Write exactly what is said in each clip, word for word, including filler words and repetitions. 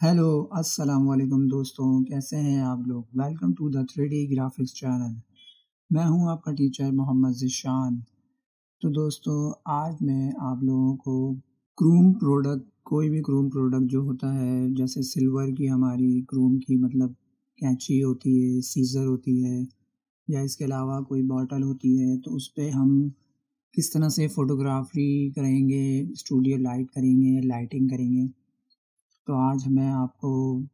Hello, अस्सलाम वालेकुम दोस्तों, कैसे हैं आप लोग? Welcome to the three D graphics channel. मैं हूं आपका टीचर मोहम्मद ज़िशान। तो दोस्तों, आज मैं आप लोगों को क्रोम प्रोडक्ट कोई भी क्रोम प्रोडक्ट जो होता है, जैसे सिल्वर की हमारी क्रोम की मतलब कैंची होती है, सीज़र होती है या इसके अलावा कोई बॉटल होती है, तो उस पे हम किस तरह से फ़ोटोग्राफ़ी करेंगे, स्टूडियो लाइट करेंगे, लाइटिंग करेंगे। तो आज मैं आपको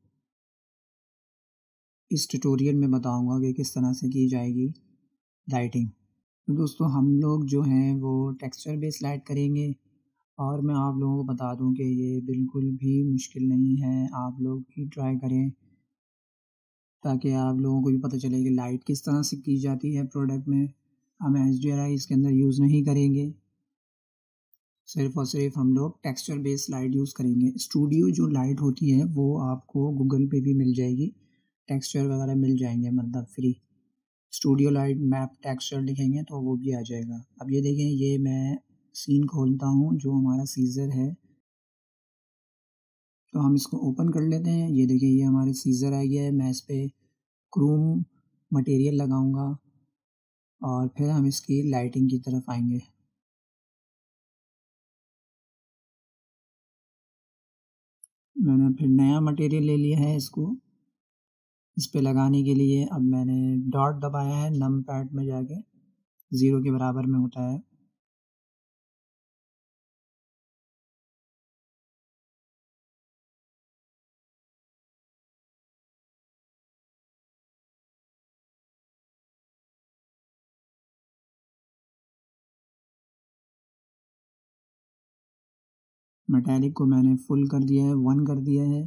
इस ट्यूटोरियल में बताऊंगा कि किस तरह से की जाएगी लाइटिंग। तो दोस्तों, हम लोग जो हैं वो टेक्सचर बेस्ड लाइट करेंगे और मैं आप लोगों को बता दूं कि ये बिल्कुल भी मुश्किल नहीं है। आप लोग भी ट्राई करें ताकि आप लोगों को भी पता चले कि लाइट किस तरह से की जाती है प्रोडक्ट में। हम एच डी आर आई इसके अंदर यूज़ नहीं करेंगे, सिर्फ और सिर्फ हम लोग टेक्सचर बेस्ड लाइट यूज़ करेंगे। स्टूडियो जो लाइट होती है वो आपको गूगल पे भी मिल जाएगी, टेक्सचर वगैरह मिल जाएंगे, मतलब free. Studio light map texture लिखेंगे तो वो भी आ जाएगा। अब ये देखें, ये मैं सीन खोलता हूँ जो हमारा सीज़र है, तो हम इसको ओपन कर लेते हैं। ये देखिए, ये हमारे सीज़र आ गया है। मैं इस पर क्रोम मटेरियल लगाऊंगा और फिर हम इसकी लाइटिंग की तरफ आएंगे। मैंने फिर नया मटेरियल ले लिया है इसको इस पे लगाने के लिए। अब मैंने डॉट दबाया है नम पैड में जाके, ज़ीरो के बराबर में होता है। मेटालिक को मैंने फुल कर दिया है, वन कर दिया है।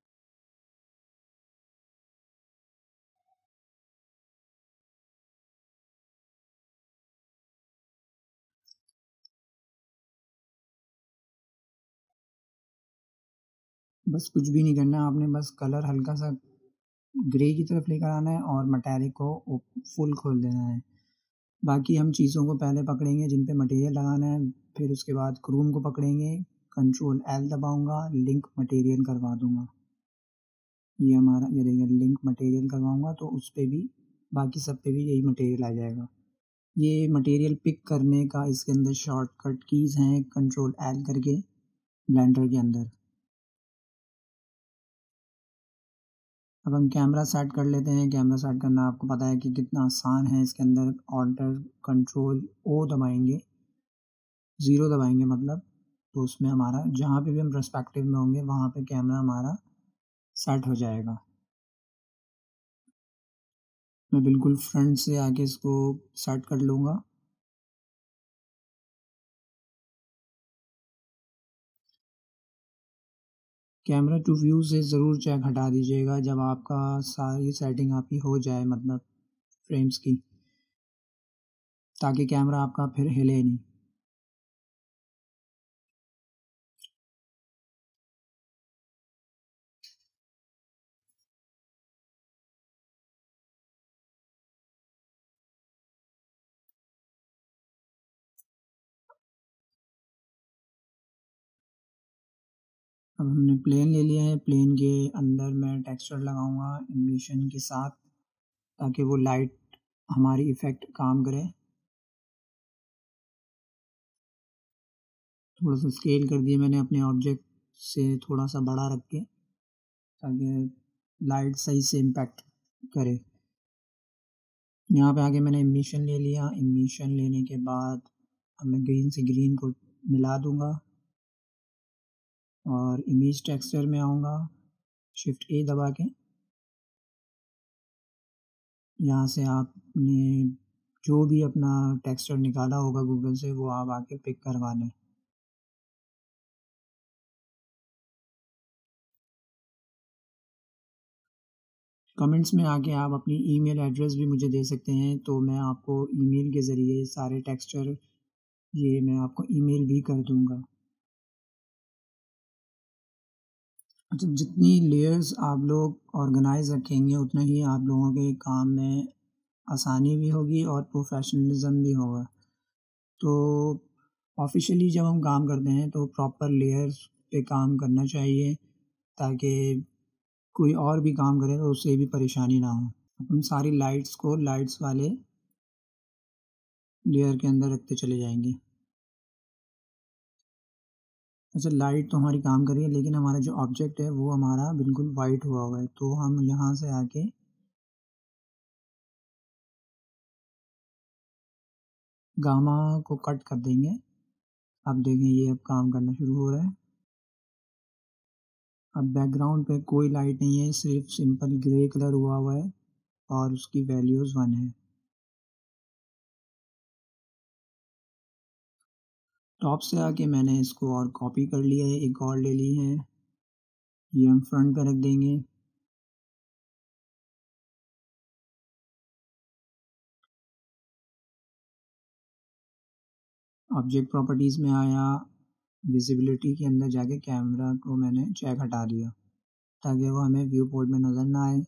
बस कुछ भी नहीं करना है आपने, बस कलर हल्का सा ग्रे की तरफ लेकर आना है और मेटालिक को फुल खोल देना है। बाकी हम चीज़ों को पहले पकड़ेंगे जिन पे मटेरियल लगाना है, फिर उसके बाद क्रोम को पकड़ेंगे, कंट्रोल एल दबाऊंगा, लिंक मटेरियल करवा दूंगा। ये हमारा, ये देखिए, लिंक मटेरियल करवाऊंगा तो उस पर भी, बाकी सब पे भी यही मटेरियल आ जाएगा। ये मटेरियल पिक करने का इसके अंदर शॉर्टकट कीज़ हैं, कंट्रोल एल करके ब्लेंडर के अंदर। अब हम कैमरा सेट कर लेते हैं। कैमरा सेट करना आपको पता है कि कितना आसान है। इसके अंदर ऑल्टर कंट्रोल ओ दबाएंगे, ज़ीरो दबाएंगे मतलब, तो उसमें हमारा जहाँ पे भी हम पर्सपेक्टिव में होंगे वहाँ पे कैमरा हमारा सेट हो जाएगा। मैं बिल्कुल फ्रंट से आके इसको सेट कर लूँगा। कैमरा टू व्यू से ज़रूर चेक हटा दीजिएगा जब आपका सारी सेटिंग आपकी हो जाए, मतलब फ्रेम्स की, ताकि कैमरा आपका फिर हिले नहीं। अब हमने प्लेन ले लिया है। प्लेन के अंदर मैं टेक्सचर लगाऊंगा एनिमेशन के साथ, ताकि वो लाइट हमारी इफ़ेक्ट काम करे। थोड़ा सा स्केल कर दिया मैंने अपने ऑब्जेक्ट से, थोड़ा सा बड़ा रख के, ताकि लाइट सही से इम्पैक्ट करे। यहाँ पे आके मैंने एनिमेशन ले लिया। एनिमेशन लेने के बाद अब मैं ग्रीन से ग्रीन को मिला दूंगा और इमेज टेक्सचर में आऊँगा, शिफ्ट ए दबा के। यहाँ से आपने जो भी अपना टेक्सचर निकाला होगा गूगल से, वो आप आके पिक करवा लें। कमेंट्स में आके आप अपनी ईमेल एड्रेस भी मुझे दे सकते हैं, तो मैं आपको ईमेल के ज़रिए सारे टेक्सचर, ये मैं आपको ईमेल भी कर दूंगा। अच्छा, जितनी लेयर्स आप लोग ऑर्गेनाइज रखेंगे उतना ही आप लोगों के काम में आसानी भी होगी और प्रोफेशनलिज्म भी होगा। तो ऑफिशियली जब हम काम करते हैं तो प्रॉपर लेयर्स पे काम करना चाहिए, ताकि कोई और भी काम करे तो उससे भी परेशानी ना हो। अपन सारी लाइट्स को लाइट्स वाले लेयर के अंदर रखते चले जाएंगे। अच्छा, लाइट तो हमारी काम कर रही है, लेकिन हमारा जो ऑब्जेक्ट है वो हमारा बिल्कुल वाइट हुआ हुआ है, तो हम यहाँ से आके गामा को कट कर देंगे। अब देखें ये अब काम करना शुरू हो रहा है। अब बैकग्राउंड पे कोई लाइट नहीं है, सिर्फ सिंपल ग्रे कलर हुआ हुआ है और उसकी वैल्यूज़ वन है। टॉप से आके मैंने इसको और कॉपी कर लिया है, एक और ले ली है, ये हम फ्रंट पे रख देंगे। ऑब्जेक्ट प्रॉपर्टीज़ में आया, विजिबिलिटी के अंदर जाके कैमरा को मैंने चेक हटा दिया ताकि वो हमें व्यू पोर्ट में नज़र ना आए।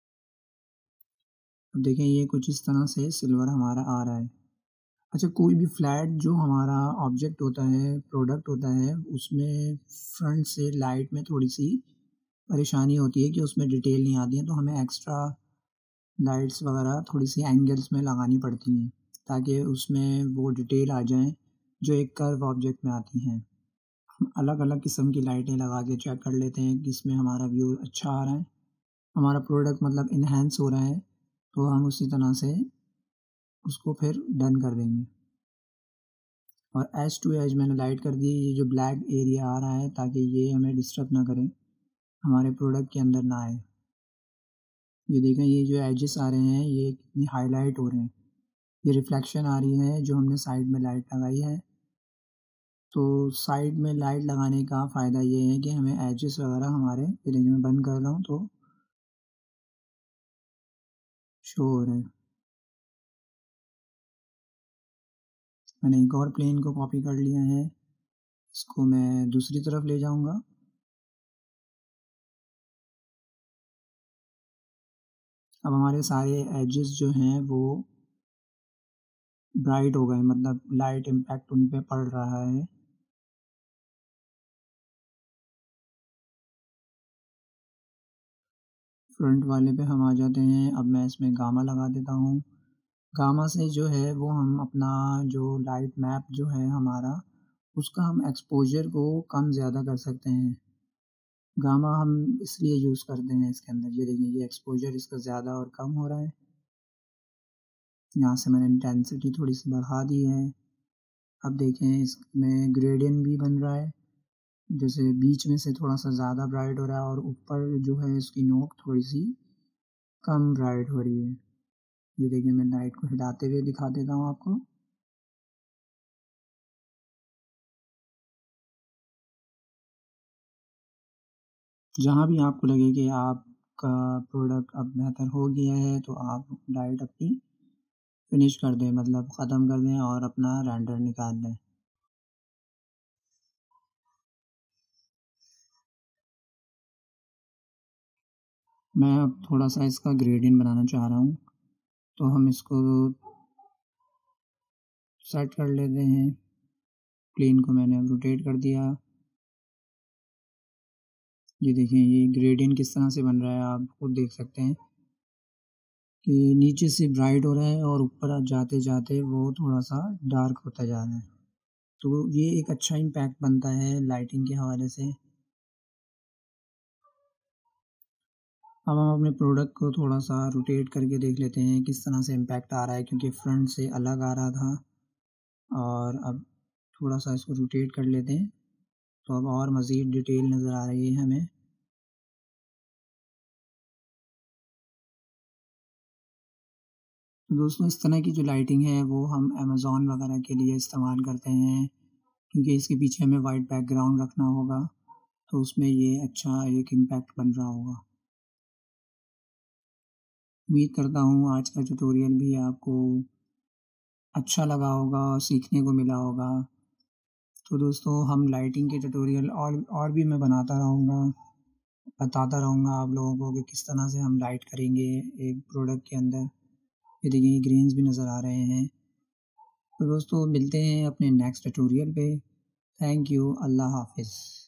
अब देखें ये कुछ इस तरह से सिल्वर हमारा आ रहा है। अच्छा, कोई भी फ्लैट जो हमारा ऑब्जेक्ट होता है, प्रोडक्ट होता है, उसमें फ्रंट से लाइट में थोड़ी सी परेशानी होती है कि उसमें डिटेल नहीं आती है, तो हमें एक्स्ट्रा लाइट्स वगैरह थोड़ी सी एंगल्स में लगानी पड़ती हैं ताकि उसमें वो डिटेल आ जाए जो एक कर्व ऑब्जेक्ट में आती हैं। हम अलग अलग किस्म की लाइटें लगा के चेक कर लेते हैं कि इसमें हमारा व्यू अच्छा आ रहा है, हमारा प्रोडक्ट मतलब इन्हेंस हो रहा है, तो हम उसी तरह से उसको फिर डन कर देंगे। और एज टू एज मैंने लाइट कर दी, ये जो ब्लैक एरिया आ रहा है ताकि ये हमें डिस्टर्ब ना करे, हमारे प्रोडक्ट के अंदर ना आए। ये देखें ये जो एजेस आ रहे हैं ये कितनी हाईलाइट हो रहे हैं, ये रिफ्लेक्शन आ रही है जो हमने साइड में लाइट लगाई है। तो साइड में लाइट लगाने का फ़ायदा ये है कि हमें एजेस वगैरह हमारे, ये देखिए मैं बंद कर रहा हूँ तो शो हो रहे हैं। मैंने एक और प्लेन को कॉपी कर लिया है, इसको मैं दूसरी तरफ ले जाऊंगा। अब हमारे सारे एजेस जो हैं वो ब्राइट हो गए, मतलब लाइट इम्पैक्ट उन पे पड़ रहा है। फ्रंट वाले पे हम आ जाते हैं। अब मैं इसमें गामा लगा देता हूँ। गामा से जो है वो हम अपना जो लाइट मैप जो है हमारा, उसका हम एक्सपोजर को कम ज़्यादा कर सकते हैं। गामा हम इसलिए यूज़ करते हैं इसके अंदर, ये देखिए ये एक्सपोजर इसका ज़्यादा और कम हो रहा है। यहाँ से मैंने इंटेंसिटी थोड़ी सी बढ़ा दी है। अब देखें इसमें ग्रेडियंट भी बन रहा है, जैसे बीच में से थोड़ा सा ज़्यादा ब्राइट हो रहा है और ऊपर जो है इसकी नोक थोड़ी सी कम ब्राइट हो रही है। ये देखिए मैं लाइट को हिलाते हुए दिखा देता हूँ आपको। जहाँ भी आपको लगे कि आपका प्रोडक्ट अब बेहतर हो गया है तो आप लाइट अपनी फिनिश कर दें, मतलब ख़त्म कर दें और अपना रेंडर निकाल लें। मैं अब थोड़ा सा इसका ग्रेडियंट बनाना चाह रहा हूँ, तो हम इसको सेट कर लेते हैं। प्लेन को मैंने अब रोटेट कर दिया। ये देखें ये ग्रेडियंट किस तरह से बन रहा है, आप खुद देख सकते हैं कि नीचे से ब्राइट हो रहा है और ऊपर जाते जाते वो थोड़ा सा डार्क होता जा रहा है। तो ये एक अच्छा इम्पैक्ट बनता है लाइटिंग के हवाले से। अब हम अपने प्रोडक्ट को थोड़ा सा रोटेट करके देख लेते हैं किस तरह से इम्पैक्ट आ रहा है, क्योंकि फ्रंट से अलग आ रहा था। और अब थोड़ा सा इसको रोटेट कर लेते हैं तो अब और मज़ीद डिटेल नज़र आ रही है हमें। तो दोस्तों इस तरह की जो लाइटिंग है वो हम अमेज़ॉन वगैरह के लिए इस्तेमाल करते हैं, क्योंकि इसके पीछे हमें वाइट बैकग्राउंड रखना होगा, तो उसमें ये अच्छा एक इम्पैक्ट बन रहा होगा। उम्मीद करता हूँ आज का ट्यूटोरियल भी आपको अच्छा लगा होगा और सीखने को मिला होगा। तो दोस्तों हम लाइटिंग के ट्यूटोरियल और और भी मैं बनाता रहूँगा, बताता रहूँगा आप लोगों को कि किस तरह से हम लाइट करेंगे एक प्रोडक्ट के अंदर। ये देखिए ग्रेन्स भी नज़र आ रहे हैं। तो दोस्तों मिलते हैं अपने नेक्स्ट ट्यूटोरियल पे। Thank you. अल्लाह हाफ़िज़।